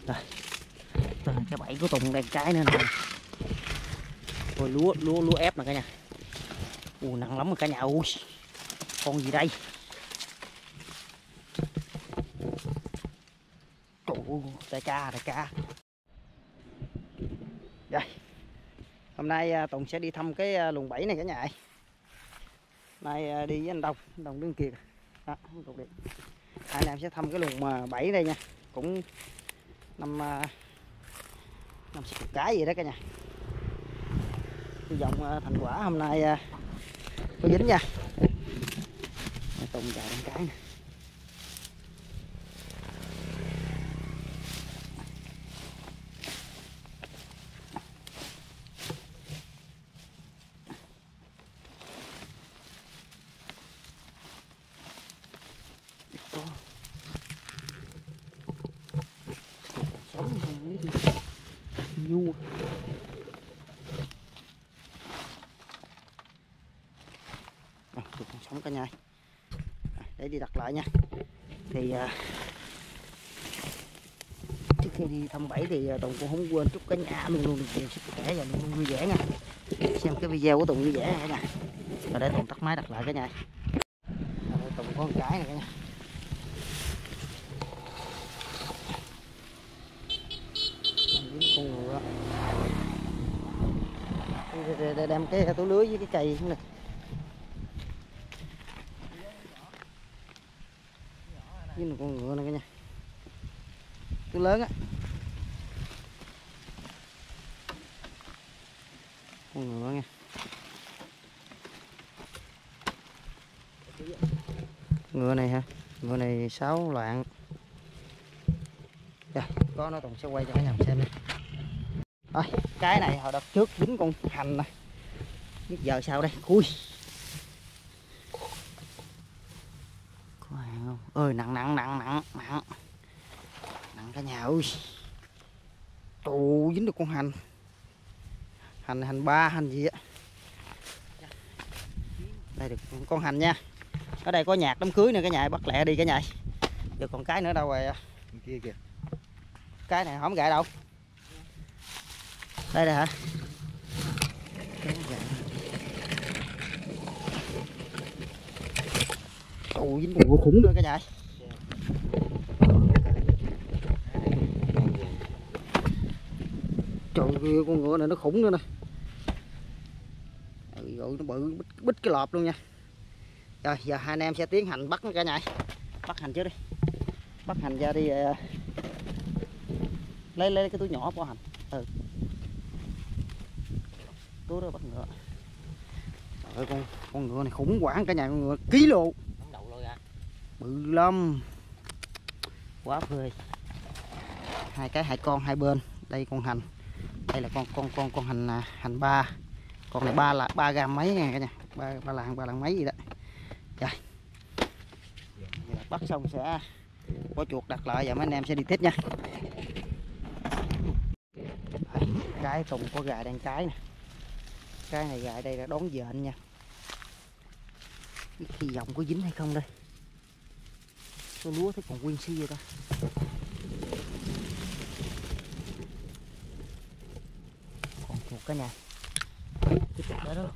Đây, cái bẫy của Tùng đang cái nữa nè. Ôi lúa ép nè cả nhà. Nặng lắm rồi cả nhà. Ui, con gì đây? Trời ơi, đại ca. Đây, hôm nay Tùng sẽ đi thăm cái luồng bẫy này cả nhà. Nay đi với anh Đồng đứng kia. Đó, cục điện. Hai anh em sẽ thăm cái luồng bẫy đây nha. Cũng năm 60 cái gì đó cả nhà. Hy vọng thành quả hôm nay có dính nha. Tùng chạy con cái nè. Nhu còn sống cả nhà. Để đi đặt lại nha. Thì trước khi đi thăm bẫy thì Tùng cũng không quên chúc cả nhà luôn luôn được nhiều sức khỏe và luôn luôn vui vẻ nha. Xem cái video của Tùng vui vẻ cả nhà. Rồi để Tùng tắt máy đặt lại cả nhà. Tùng có một cái này cả nhà. Con ngựa. Để đem cái túi lưới với cái cây này. Với một con ngựa này cả nhà. Túi lớn á. Con ngựa nha. Ngựa này hả? Ngựa này 6 loạn. Rồi, có nó Tùng sẽ quay cho cả nhà xem nha. Rồi, cái này hồi đợt trước dính con hành nè. Biết giờ sao đây? Ui. Có hàng không? Ơi nặng cả nhà ơi. Tù dính được con hành. Hành ba hành gì á. Đây được con hành nha. Ở đây có nhạc đám cưới nè cả nhà, bắt lẹ đi cả nhà. Được còn cái nữa đâu rồi? Kia kìa. Cái này không gãy đâu. Đây nè hả? Ôi dính con ngựa khủng nữa cả nhà. Trời ơi, con ngựa này nó khủng nữa nè. Rồi nó bự bít cái lọp luôn nha. Rồi giờ hai anh em sẽ tiến hành bắt nó cả nhà. Bắt hành trước đi. Bắt hành ra đi. Lấy cái túi nhỏ bỏ hành. Túi đó bắt ngựa. Trời ơi, con ngựa này khủng hoảng cả nhà, con ngựa ký lô. Bự lắm. Quá phê. Hai cái hai con hai bên. Đây con hành. Đây là con hành ba. Con này 3 gram mấy nha cả nhà. 3 lạng mấy gì đó. Rồi. Bắt xong sẽ có chuột đặt lại và mấy anh em sẽ đi tiếp nha. Cái Tùng có gà đang cái nè. Cái này gà đây là đón dện nha. Biết hy vọng có dính hay không đây. Cái lúa thấy còn nguyên si vậy ta. Còn chuột cả nhà. Cái chuột đó.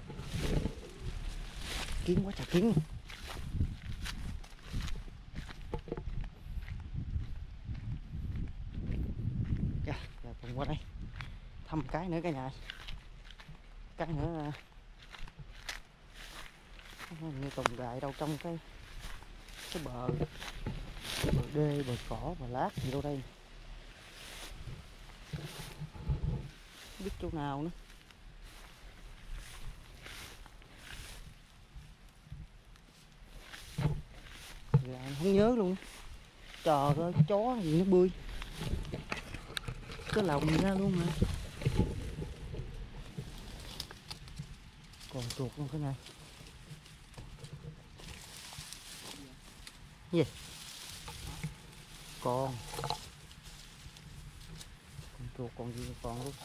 Kiến quá trời kiến. Rồi cùng qua đây thăm cái nữa cả nhà. Cái nữa như Tùng gài đâu trong cái bờ đê, bờ cỏ, bờ lát gì đâu đây. Không biết chỗ nào nữa. Không nhớ luôn. Trời ơi, chó gì nó bươi. Cái lồng ra luôn mà. Còn chuột luôn cái này. Gì? Con chuột còn gì còn luôn.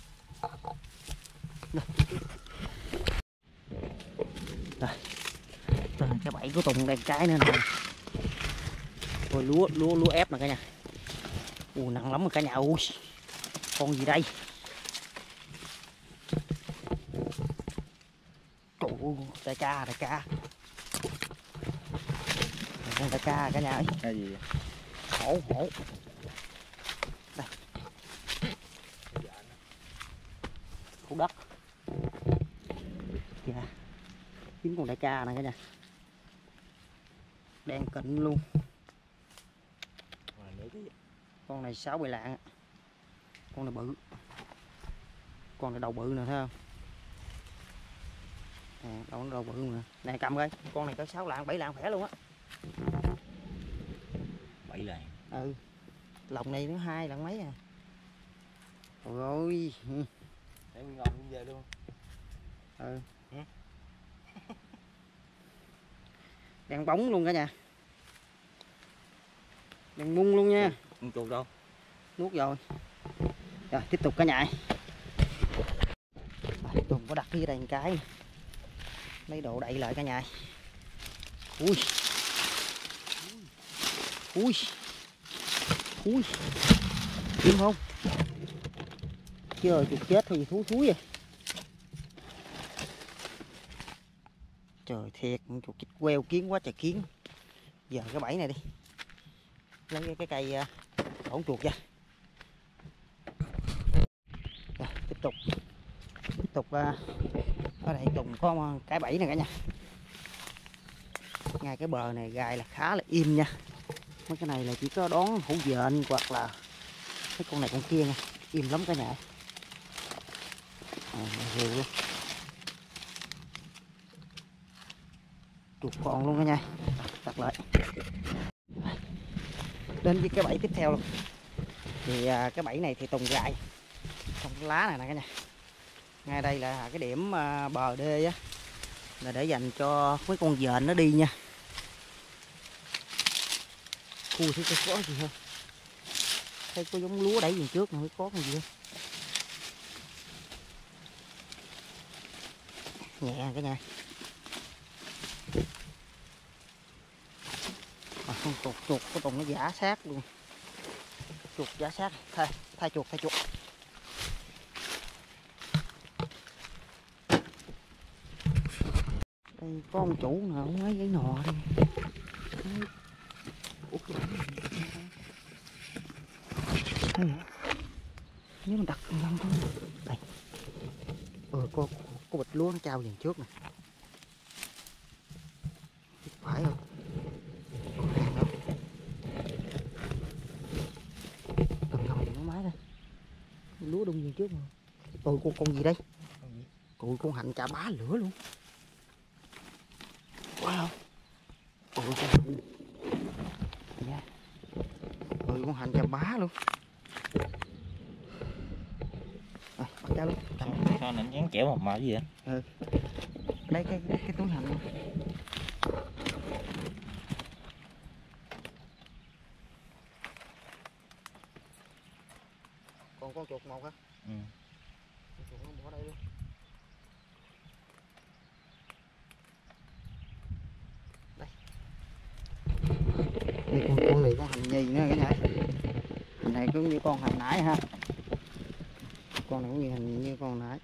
Đây. Cái bẫy của Tùng đang cái nữa nè. Ôi lúa ép nè cả nhà. Nặng lắm rồi cả nhà. Ui, con gì đây? Trời ơi, đại ca, đại ca. Con đại ca cả nhà ơi. Cái gì vậy? Hổ, hổ. Đây. Hổ đất. Dạ. Kiếm con đại ca này cả nhà. Đang cận luôn. Con này 6-7 lạng. Con này bự. Con này đầu bự nè, thấy không? À, đầu bự nè. Này cầm coi. Con này có 6 lạng, 7 lạng khỏe luôn á. 7 lạng. Ừ. Lồng này nó 2 lạng mấy à. Trời ơi. Để Nguyên ngon cũng về luôn. Ừ. Đang bóng luôn cả nhà. Đang bung luôn nha. Con chuột đâu? Nuốt rồi. Rồi tiếp tục cả nhà. Tùng có đặt cái đây một cái. Lấy đồ đậy lại cả nhà. Ui. Ui. Ui. Im không? Trời, chuột chết thôi gì thú thúi vậy. Trời thiệt, chuột chích queo kiến quá trời kiến. Giờ cái bẫy này đi. Lấy cái cây ổn chuột ra. Rồi, tiếp tục ở đây Tùng có cái bẫy này cả nhà. Ngay cái bờ này gài là khá là im nha. Mấy cái này là chỉ có đón hổ dện hoặc là cái con này con kia nha. Im lắm cả nhà. Rượu luôn. Chuột còn luôn cả nhà. Đặt lại. Đến với cái bẫy tiếp theo luôn. Thì cái bẫy này thì Tùng gài trong cái lá này nè cả nhà. Ngay đây là cái điểm bờ đê á, là để dành cho mấy con dện nó đi nha. Ui, thấy có gì không? Thấy có giống lúa đẩy về trước mà mới có con gì không? Nhẹ cả nhà. Con chuột của Tùng nó giả sát luôn. Chuột giả sát. Thay chuột. Đây có ông chủ nào không lấy giấy nọ đi. Nếu mình đặt năm thôi. Đây. Có bịch lúa nó trao dần trước nè. Phải không? Cầm nó máy đây. Lúa đung dần trước mà. Ôi con gì đây? Ôi con hạnh chà bá lửa luôn. Wow. Ôi con hành chà bá luôn. Rồi, bắt ra luôn. Sao nó dán chẻo mà gì vậy? Ừ. Đây cái túi hành luôn. Còn con chuột một hả? Ừ. Con chuột nó bỏ đây luôn. Đây. Đây con này con hành nhì nữa cả nhà. Hành này cũng như con hành nãy ha. Con này cũng như hình như con nãy.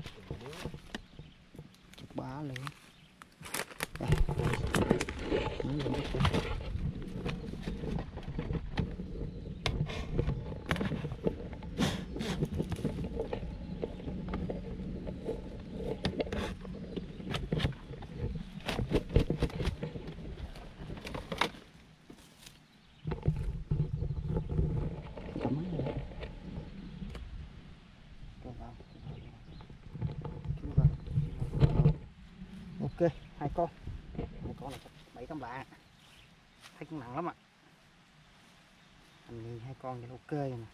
Chụp bá luôn. Đây. Ok, hai con này 7-8 lạng, thấy cũng nặng lắm ạ. Hành nhìn 2 con thì ok rồi nè.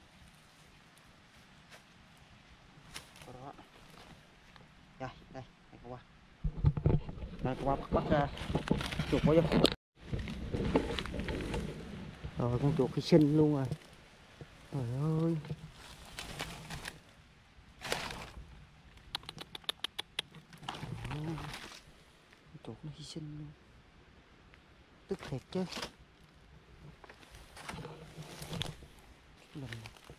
Đó. Rồi, đây qua. Đây qua bắt chuột vô. Rồi con chuột hy sinh luôn rồi. Trời ơi. Chuột nó hy sinh luôn. Tức thiệt chứ.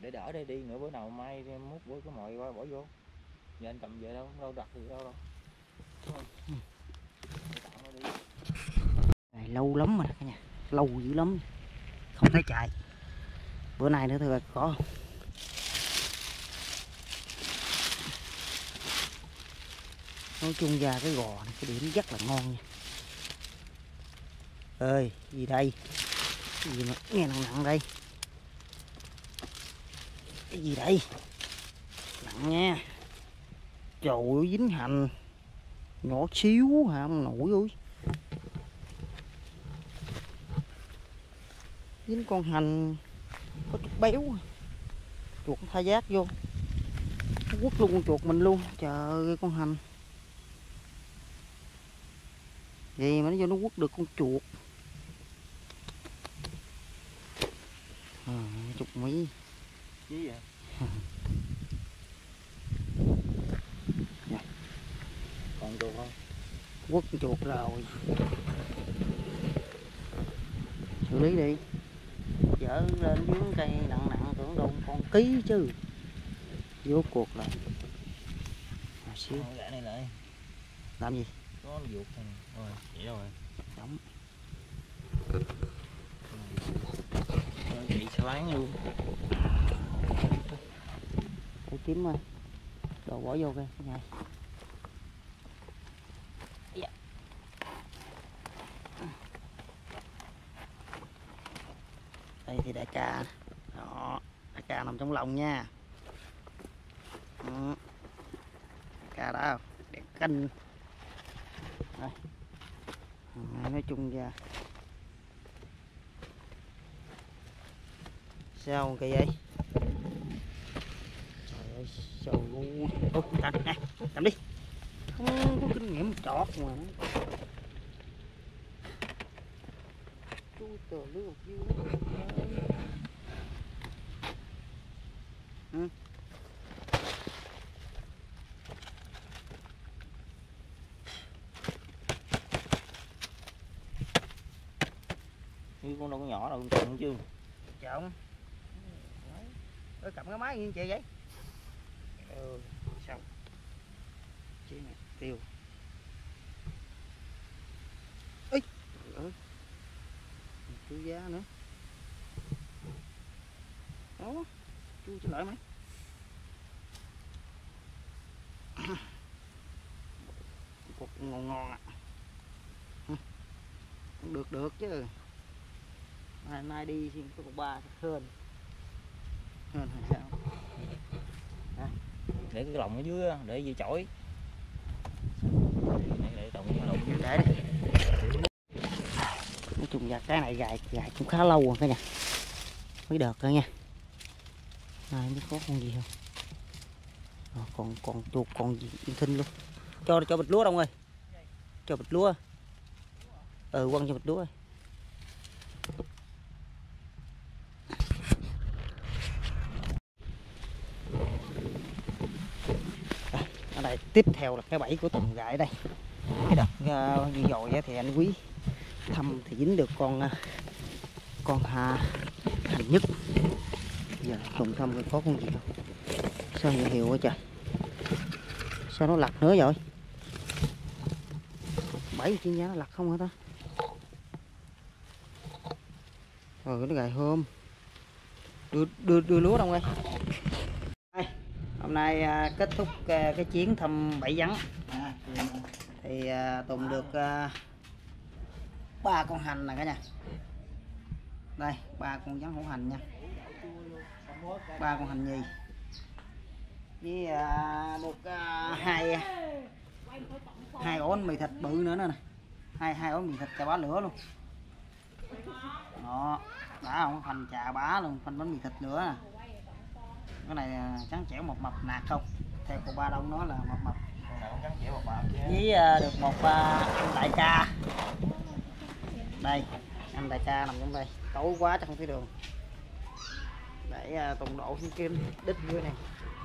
để đỡ đây đi nữa, bữa nào mai múc bữa cái mồi qua bỏ vô. Giờ anh cầm về đâu đặt được đâu. Này, lâu lắm rồi cả nhà, lâu dữ lắm không thấy chạy. Bữa nay nữa thôi có. Nói chung ra cái gò này cái điểm rất là ngon nha. Ơi gì đây, cái gì mà nghe nặng nặng đây, cái gì đây, nặng nha. Trời ơi, dính hành nhỏ xíu hả ông nội ơi, dính con hành có chút béo, chuột tha giác vô nó quất luôn con chuột mình luôn. Trời ơi con hành gì mà nó vô nó quất được con chuột. Chục mỹ Gì vậy? Còn chuột không? Quất con chuột rồi, xử lý đi. Dở lên dưới cây nặng nặng tưởng đâu con ký chứ, vô cuộc lại xíu. Gã này lại Làm gì? có ruột rồi, vậy đâu rồi. Đóng Chị xoáng luôn. để kiếm đồ bỏ vô kìa này. Đây thì đại ca đó, đại ca nằm trong lòng nha. Đại ca đó đẹp canh đây. Nói chung ra sao kỳ vậy, trời ơi trời ơi. Ô, cầm đi, không có kinh nghiệm chọt mà chui tờ lưới một chiêu đó. Như con đâu có nhỏ đâu, con trộn chứ. Trộn. Cầm cái máy như chị vậy. Xong. Chị này tiêu. Ê. Chú giá nữa. Đó. Chú cho lại mấy. Cục ngon ngon ạ. Được chứ. Nay đi xin có cục 3 hơn hay sao? Để cái lồng ở dưới để dây chổi. Để lồng để đi. Nói chung ra cái này gài cũng khá lâu rồi cả nhà, mấy đợt rồi nha. Này mới có con gì không? Còn chuột còn gì yên thinh luôn. Cho bịch lúa đông ơi, cho bịch lúa. Quăng cho bịch lúa ơi. Ở đây tiếp theo là cái bẫy của Tùng gài đây. Cái đợt gì rồi thì anh Quý thăm thì dính được con hành nhất. Giờ Tùng thăm có con gì không? Sao hiệu quá trời, sao nó lặt nữa rồi? Bẫy chuyên gia nó lặt không hả ta? Nó gài hôm đưa lúa đâu đây. Hôm nay kết thúc cái chuyến thăm bẫy vắng thì Tùng được 3 con hành nè cả nhà. Đây 3 con vắn hổ hành nha, 3 con hành nhì với được hai ổ bánh mì thịt bự nữa nè, hai ổ mì thịt chà bá lửa luôn đó, đã không phanh chà bá luôn, phanh bánh mì thịt nữa nè. Cái này trắng trẻo mập mập nạt không, theo cô Ba Đông nói là mập mập. Với được một anh đại ca đây, anh đại ca nằm trong đây, tối quá chắc không thấy đường, để Tùng độ xuống kim đít dưới này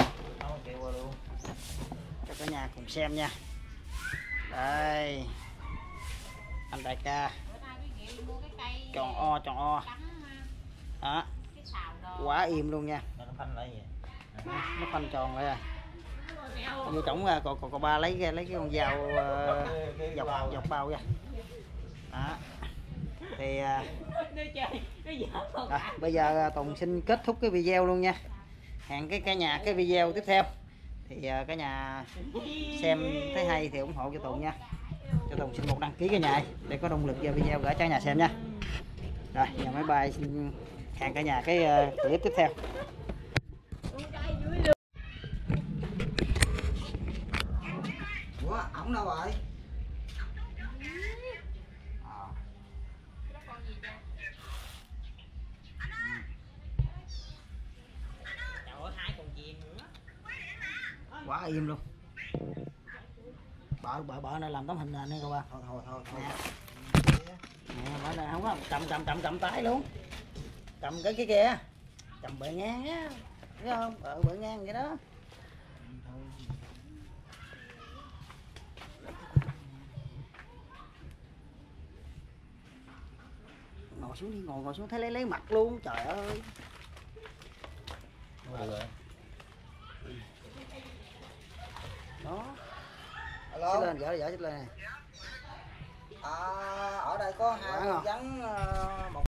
cho cả nhà cùng xem nha. Đây anh đại ca tròn o đó, quá im luôn nha. phanh lại vậy. Nó phanh tròn lại rồi. Vô trỏng ra còn ba lấy cái con dao dọc bao ra. Đó. Thì bây giờ Tùng xin kết thúc cái video luôn nha. Hẹn cả nhà cái video tiếp theo. Thì cả nhà xem thấy hay thì ủng hộ cho Tùng nha. Cho Tùng xin một đăng ký cả nhà để có động lực vào video gửi cho nhà xem nha. Rồi, nhà máy bay xin hẹn cả nhà cái clip tiếp theo. Ủa, ổng đâu rồi? Quá im luôn. Bợ này làm tấm hình nè các bạn. Thôi. Nè, bợ này không có cầm tay luôn. Cầm cái kia. Cầm bợ ngang á. Thấy không? Bợ ngang vậy đó. Ngồi xuống đi, ngồi xuống thấy lấy mặt luôn, trời ơi. Đó. Alo. Xích lên, dở xích lên này. Ở đây có hai vắng một